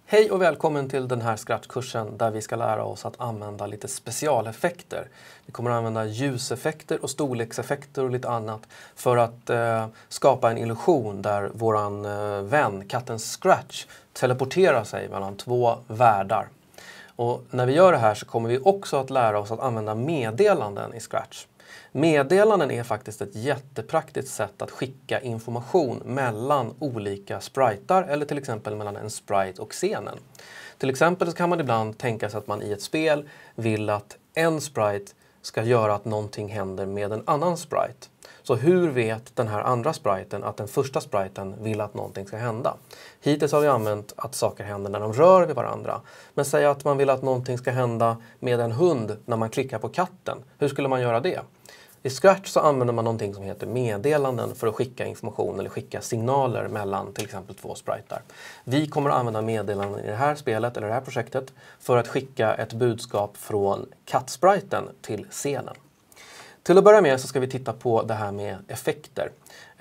Hej och välkommen till den här Scratch-kursen där vi ska lära oss att använda lite specialeffekter. Vi kommer att använda ljuseffekter och storlekseffekter och lite annat för att skapa en illusion där våran vän, katten Scratch, teleporterar sig mellan två världar. Och när vi gör det här så kommer vi också att lära oss att använda meddelanden i Scratch. Meddelanden är faktiskt ett jättepraktiskt sätt att skicka information mellan olika spritar eller till exempel mellan en sprite och scenen. Till exempel så kan man ibland tänka sig att man i ett spel vill att en sprite ska göra att någonting händer med en annan sprite. Så hur vet den här andra spriten att den första spriten vill att någonting ska hända? Hittills har vi använt att saker händer när de rör vid varandra. Men säg att man vill att någonting ska hända med en hund när man klickar på katten. Hur skulle man göra det? I Scratch så använder man någonting som heter meddelanden för att skicka information eller skicka signaler mellan till exempel två spritar. Vi kommer att använda meddelanden i det här spelet eller det här projektet för att skicka ett budskap från kattspriten till scenen. Till att börja med så ska vi titta på det här med effekter.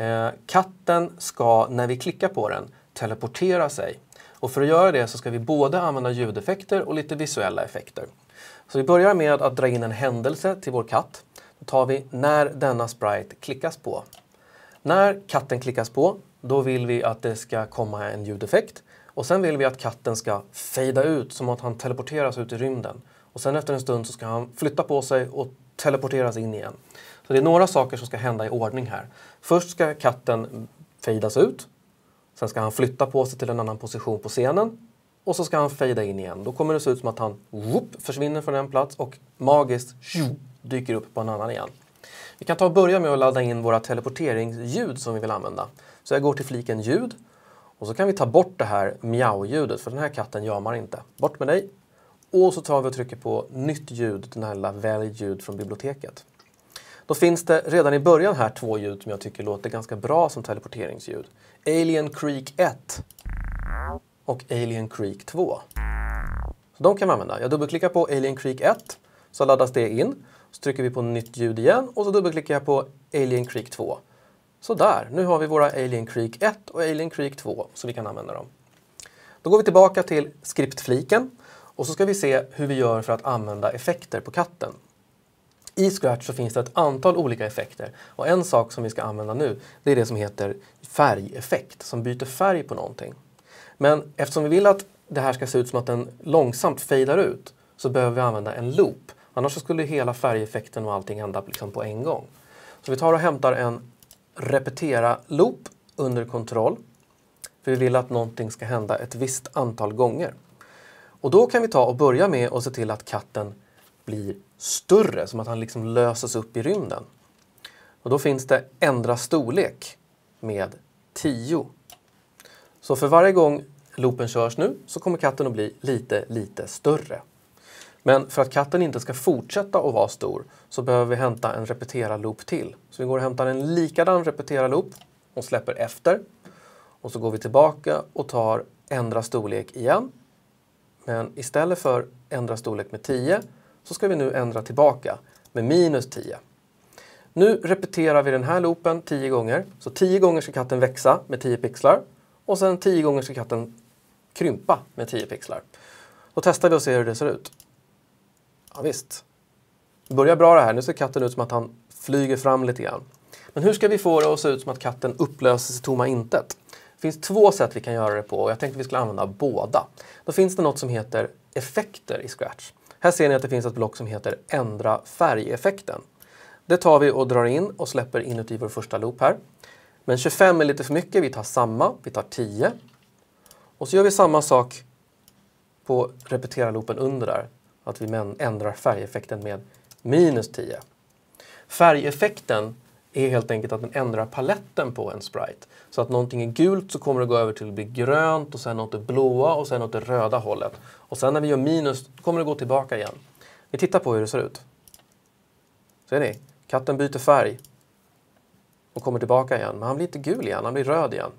Katten ska, när vi klickar på den, teleportera sig. Och för att göra det så ska vi både använda ljudeffekter och lite visuella effekter. Så vi börjar med att dra in en händelse till vår katt. Då tar vi när denna sprite klickas på. När katten klickas på, då vill vi att det ska komma en ljudeffekt. Och sen vill vi att katten ska fejda ut som att han teleporteras ut i rymden. Och sen efter en stund så ska han flytta på sig och teleporteras in igen. Så det är några saker som ska hända i ordning här. Först ska katten fejdas ut. Sen ska han flytta på sig till en annan position på scenen. Och så ska han fejda in igen. Då kommer det se ut som att han försvinner från en plats och magiskt dyker upp på en annan igen. Vi kan ta och börja med att ladda in våra teleporteringsljud som vi vill använda. Så jag går till fliken ljud. Och så kan vi ta bort det här miau-ljudet, för den här katten jamar inte. Bort med dig. Och så tar vi och trycker på nytt ljud, den här lilla välj ljud från biblioteket. Då finns det redan i början här två ljud som jag tycker låter ganska bra som teleporteringsljud. Alien Creek 1 och Alien Creek 2. Så de kan man använda. Jag dubbelklickar på Alien Creek 1 så laddas det in. Så trycker vi på nytt ljud igen och så dubbelklickar jag på Alien Creek 2. Så där, nu har vi våra Alien Creek 1 och Alien Creek 2 så vi kan använda dem. Då går vi tillbaka till skriptfliken och så ska vi se hur vi gör för att använda effekter på katten. I Scratch så finns det ett antal olika effekter och en sak som vi ska använda nu det är det som heter färgeffekt som byter färg på någonting. Men eftersom vi vill att det här ska se ut som att den långsamt fejdar ut så behöver vi använda en loop. Annars så skulle hela färgeffekten och allting hända liksom på en gång. Så vi tar och hämtar en repetera-loop under kontroll. För vi vill att någonting ska hända ett visst antal gånger. Och då kan vi ta och börja med att se till att katten blir större. Som att han liksom löses upp i rymden. Och då finns det ändra storlek med 10. Så för varje gång loopen körs nu så kommer katten att bli lite större. Men för att katten inte ska fortsätta att vara stor så behöver vi hämta en repetera-loop till. Så vi går och hämtar en likadan repetera-loop och släpper efter. Och så går vi tillbaka och tar ändra storlek igen. Men istället för ändra storlek med 10 så ska vi nu ändra tillbaka med minus 10. Nu repeterar vi den här loopen 10 gånger. Så 10 gånger ska katten växa med 10 pixlar. Och sen 10 gånger ska katten krympa med 10 pixlar. Då testar vi och ser hur det ser ut. Ja visst. Det börjar bra det här. Nu ser katten ut som att han flyger fram lite grann. Men hur ska vi få det att se ut som att katten upplöses i tomma intet? Det finns två sätt vi kan göra det på och jag tänkte att vi skulle använda båda. Då finns det något som heter effekter i Scratch. Här ser ni att det finns ett block som heter ändra färgeffekten. Det tar vi och drar in och släpper inuti vår första loop här. Men 25 är lite för mycket. Vi tar samma. Vi tar 10. Och så gör vi samma sak på repetera-loopen under där. Att vi ändrar färgeffekten med minus 10. Färgeffekten är helt enkelt att den ändrar paletten på en sprite. Så att någonting är gult så kommer det gå över till att bli grönt och sen åt det blåa och sen åt det röda hållet. Och sen när vi gör minus kommer det gå tillbaka igen. Vi tittar på hur det ser ut. Ser ni? Katten byter färg och kommer tillbaka igen. Men han blir inte gul igen, han blir röd igen.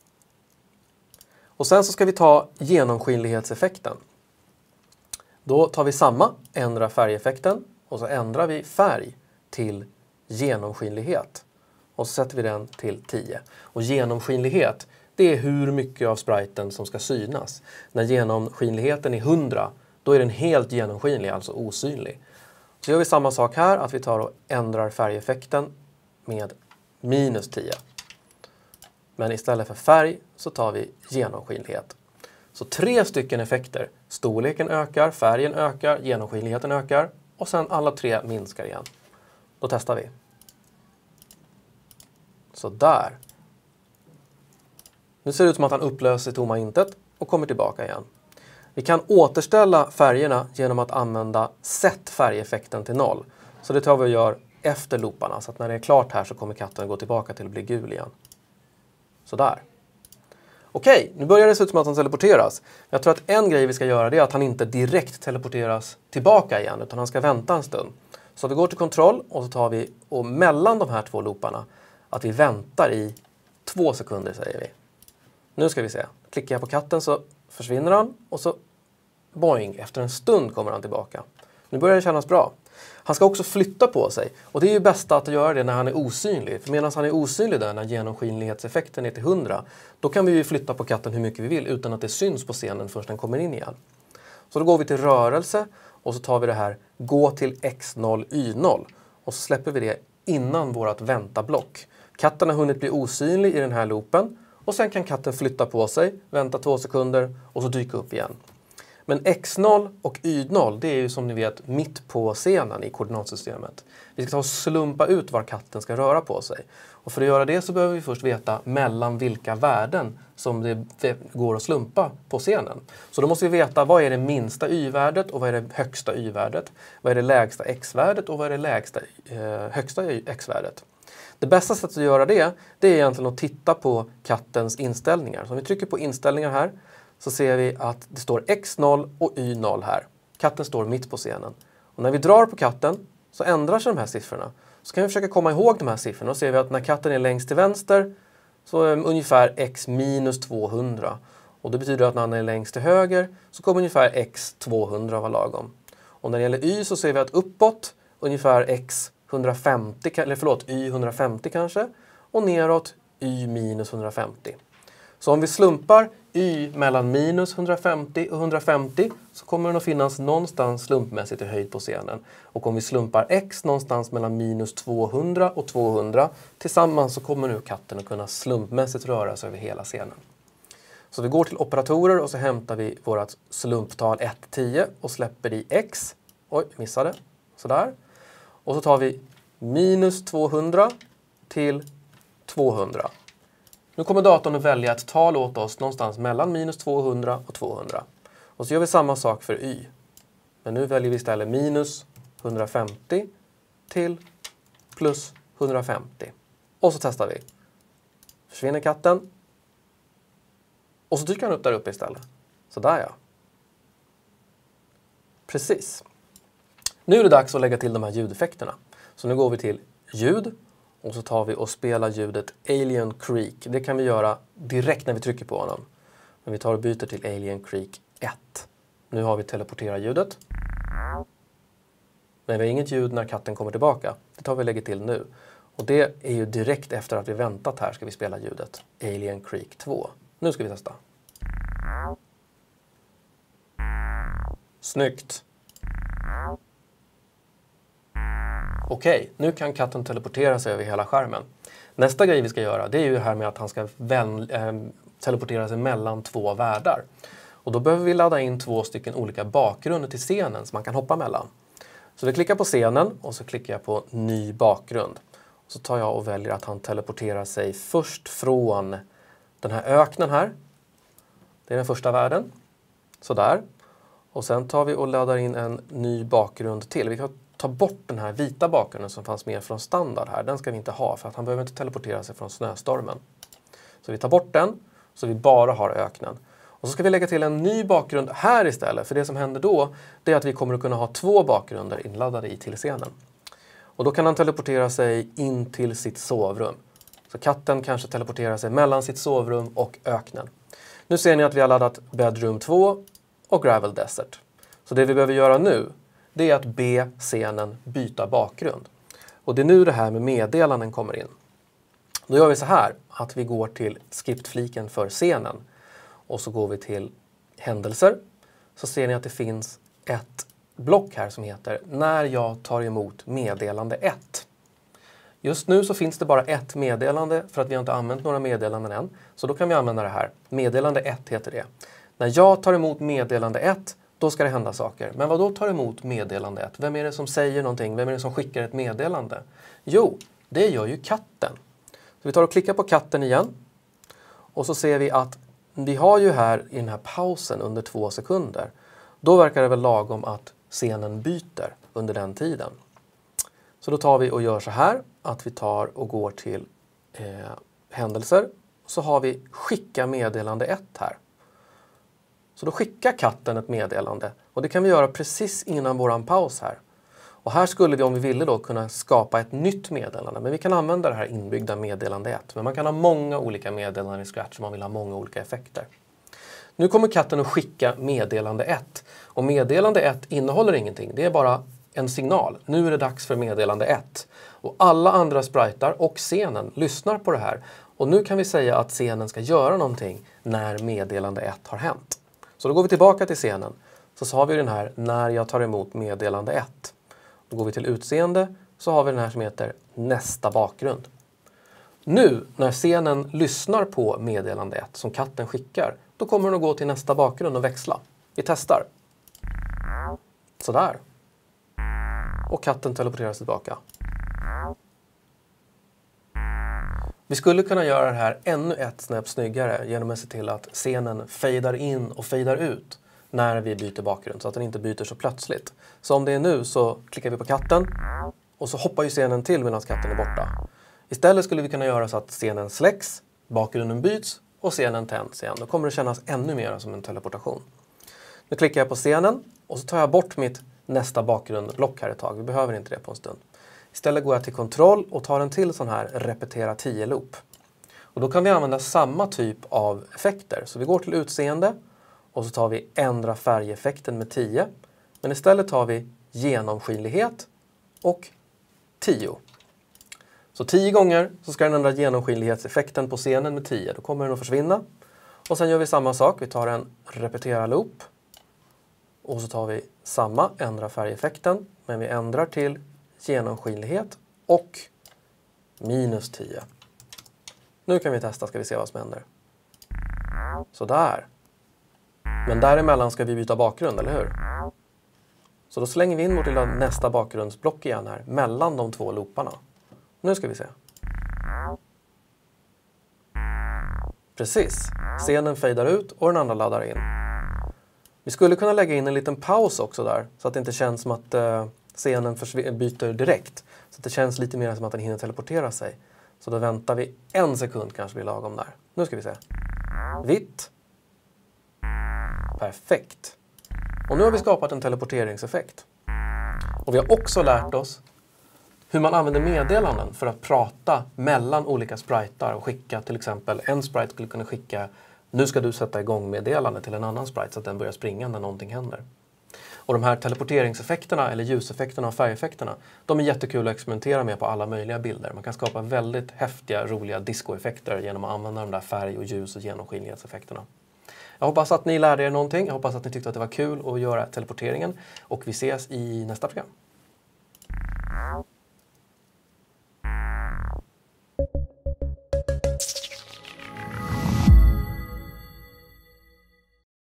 Och sen så ska vi ta genomskinlighetseffekten. Då tar vi samma, ändra färgeffekten och så ändrar vi färg till genomskinlighet. Och så sätter vi den till 10. Och genomskinlighet, det är hur mycket av spriten som ska synas. När genomskinligheten är 100, då är den helt genomskinlig, alltså osynlig. Så gör vi samma sak här, att vi tar och ändrar färgeffekten med -10. Men istället för färg så tar vi genomskinlighet. Så 3 stycken effekter. Storleken ökar, färgen ökar, genomskinligheten ökar och sen alla 3 minskar igen. Då testar vi. Så där. Nu ser det ut som att han upplöser tomma intet och kommer tillbaka igen. Vi kan återställa färgerna genom att använda sätt färgeffekten till 0. Så det tar vi och gör efter looparna. Så att när det är klart här så kommer katten gå tillbaka till att bli gul igen. Så där. Okej, nu börjar det se ut som att han teleporteras. Jag tror att en grej vi ska göra är att han inte direkt teleporteras tillbaka igen, utan han ska vänta en stund. Så vi går till kontroll och så tar vi, och mellan de här 2 looparna, att vi väntar i 2 sekunder säger vi. Nu ska vi se. Klickar jag på katten så försvinner han och så boing, efter en stund kommer han tillbaka. Nu börjar det kännas bra. Han ska också flytta på sig. Och det är ju bäst att göra det när han är osynlig. För medan han är osynlig där, när genomskinlighetseffekten är till 100, då kan vi ju flytta på katten hur mycket vi vill utan att det syns på scenen först den kommer in igen. Så då går vi till rörelse och så tar vi det här gå till x0, y0. Och så släpper vi det innan vårt vänta-block. Katten har hunnit bli osynlig i den här loopen. Och sen kan katten flytta på sig, vänta 2 sekunder och så dyka upp igen. Men x0 och y0, det är ju som ni vet mitt på scenen i koordinatsystemet. Vi ska ta och slumpa ut var katten ska röra på sig. Och för att göra det så behöver vi först veta mellan vilka värden som det går att slumpa på scenen. Så då måste vi veta vad är det minsta y-värdet och vad är det högsta y-värdet. Vad är det lägsta x-värdet och vad är det lägsta, högsta x-värdet. Det bästa sättet att göra det är egentligen att titta på kattens inställningar. Så om vi trycker på inställningar här så ser vi att det står x0 och y0 här. Katten står mitt på scenen. Och när vi drar på katten så ändrar sig de här siffrorna. Så kan vi försöka komma ihåg de här siffrorna och ser vi att när katten är längst till vänster så är ungefär x minus 200. Och det betyder att när han är längst till höger så kommer ungefär x 200 vara lagom. Och när det gäller y så ser vi att uppåt ungefär x 150, eller förlåt, y 150 kanske. Och neråt y minus 150. Så om vi slumpar y mellan minus 150 och 150 så kommer den att finnas någonstans slumpmässigt i höjd på scenen. Och om vi slumpar x någonstans mellan minus 200 och 200 tillsammans så kommer nu katten att kunna slumpmässigt röra sig över hela scenen. Så vi går till operatorer och så hämtar vi vårt slumptal 1-10 och släpper i x. Oj, missade. Sådär. Och så tar vi minus 200 till 200. Nu kommer datorn att välja ett tal åt oss någonstans mellan minus 200 och 200. Och så gör vi samma sak för y. Men nu väljer vi istället minus 150 till plus 150. Och så testar vi. Försvinner katten. Och så dyker han upp där uppe istället. Så där ja. Precis. Nu är det dags att lägga till de här ljudeffekterna. Så nu går vi till ljud. Och så tar vi och spelar ljudet Alien Creek. Det kan vi göra direkt när vi trycker på honom. Men vi tar och byter till Alien Creek 1. Nu har vi teleportera-ljudet. Men vi har inget ljud när katten kommer tillbaka. Det tar vi och lägger till nu. Och det är ju direkt efter att vi väntat här ska vi spela ljudet Alien Creek 2. Nu ska vi testa. Snyggt! Okej, nu kan katten teleportera sig över hela skärmen. Nästa grej vi ska göra det är ju det här med att han ska teleportera sig mellan 2 världar. Och då behöver vi ladda in 2 stycken olika bakgrunder till scenen som man kan hoppa mellan. Så vi klickar på scenen och så klickar jag på ny bakgrund. Så tar jag och väljer att han teleporterar sig först från den här öknen här. Det är den första världen. Sådär. Och sen tar vi och laddar in en ny bakgrund till. Vi kan ta bort den här vita bakgrunden som fanns med från standard här. Den ska vi inte ha för att han behöver inte teleportera sig från snöstormen. Så vi tar bort den så vi bara har öknen. Och så ska vi lägga till en ny bakgrund här istället. För det som händer då det är att vi kommer att kunna ha 2 bakgrunder inladdade i till scenen. Och då kan han teleportera sig in till sitt sovrum. Så katten kanske teleporterar sig mellan sitt sovrum och öknen. Nu ser ni att vi har laddat Bedroom 2 och Gravel Desert. Så det vi behöver göra nu det är att be scenen byta bakgrund. Och det är nu det här med meddelanden kommer in. Då gör vi så här att vi går till skriptfliken för scenen och så går vi till händelser. Så ser ni att det finns ett block här som heter när jag tar emot meddelande 1. Just nu så finns det bara ett meddelande för att vi har inte använt några meddelanden än. Så då kan vi använda det här. Meddelande 1 heter det. När jag tar emot meddelande 1, då ska det hända saker. Men vad då tar emot meddelande 1? Vem är det som säger någonting? Vem är det som skickar ett meddelande? Jo, det gör ju katten. Så vi tar och klickar på katten igen. Och så ser vi att vi har ju här i den här pausen under 2 sekunder. Då verkar det väl lagom att scenen byter under den tiden. Så då tar vi och gör så här att vi tar och går till händelser. Så har vi skicka meddelande 1 här. Så då skickar katten ett meddelande och det kan vi göra precis innan våran paus här. Och här skulle vi om vi ville då kunna skapa ett nytt meddelande. Men vi kan använda det här inbyggda meddelande 1. Men man kan ha många olika meddelanden i Scratch om man vill ha många olika effekter. Nu kommer katten att skicka meddelande 1. Och meddelande 1 innehåller ingenting. Det är bara en signal. Nu är det dags för meddelande 1. Och alla andra spritar och scenen lyssnar på det här. Och nu kan vi säga att scenen ska göra någonting när meddelande 1 har hänt. Så då går vi tillbaka till scenen. Så har vi den här när jag tar emot meddelande 1. Då går vi till utseende så har vi den här som heter nästa bakgrund. Nu när scenen lyssnar på meddelande 1 som katten skickar, då kommer den att gå till nästa bakgrund och växla. Vi testar. Sådär. Och katten teleporteras tillbaka. Vi skulle kunna göra det här ännu ett snäpp snyggare genom att se till att scenen fejdar in och fejdar ut när vi byter bakgrund så att den inte byter så plötsligt. Så om det är nu så klickar vi på katten och så hoppar ju scenen till medan katten är borta. Istället skulle vi kunna göra så att scenen släcks, bakgrunden byts och scenen tänds igen. Då kommer det kännas ännu mer som en teleportation. Nu klickar jag på scenen och så tar jag bort mitt nästa bakgrundblock här ett tag. Vi behöver inte det på en stund. Istället går jag till kontroll och tar en till sån här repetera 10-loop. Och då kan vi använda samma typ av effekter. Så vi går till utseende och så tar vi ändra färgeffekten med 10. Men istället tar vi genomskinlighet och 10. Så 10 gånger så ska den ändra genomskinlighetseffekten på scenen med 10. Då kommer den att försvinna. Och sen gör vi samma sak. Vi tar en repetera loop. Och så tar vi samma ändra färgeffekten. Men vi ändrar till genomskinlighet och minus 10. Nu kan vi testa, ska vi se vad som händer. Sådär. Men däremellan ska vi byta bakgrund, eller hur? Så då slänger vi in vårt lilla nästa bakgrundsblock igen här, mellan de två looparna. Nu ska vi se. Precis. Scenen fejdar ut och den andra laddar in. Vi skulle kunna lägga in en liten paus också där, så att det inte känns som att scenen byter direkt. Så att det känns lite mer som att den hinner teleportera sig. Så då väntar vi 1 sekund kanske blir lagom där. Nu ska vi se. Vitt. Perfekt. Och nu har vi skapat en teleporteringseffekt. Och vi har också lärt oss hur man använder meddelanden för att prata mellan olika spritar och skicka till exempel en sprite skulle kunna skicka nu ska du sätta igång meddelande till en annan sprite så att den börjar springa när någonting händer. Och de här teleporteringseffekterna eller ljuseffekterna och färgeffekterna, de är jättekul att experimentera med på alla möjliga bilder. Man kan skapa väldigt häftiga, roliga discoeffekter genom att använda de där färg- och ljus- och genomskinlighetseffekterna. Jag hoppas att ni lärde er någonting. Jag hoppas att ni tyckte att det var kul att göra teleporteringen. Och vi ses i nästa program.